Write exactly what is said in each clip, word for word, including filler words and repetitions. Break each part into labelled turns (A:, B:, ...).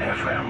A: эф эм.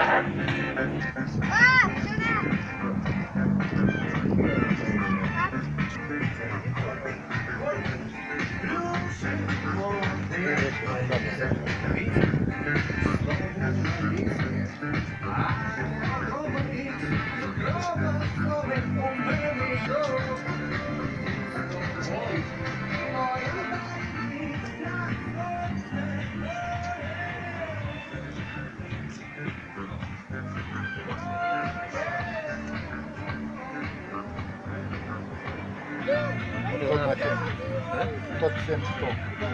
B: Тот семь сто.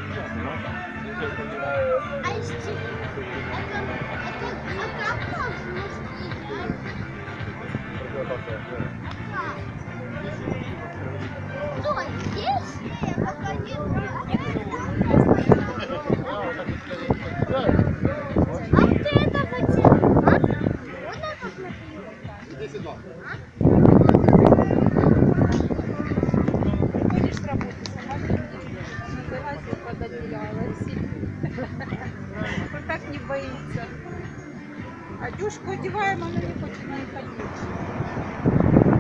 C: А если это, это, а как можно сделать? Что, здесь? А ты это хотел? А? Вот это смотри.
D: Ходишь с работы, сама называйся под одеяло. Вот так не боится. Одежку одеваем, она не хочет на ней ходить.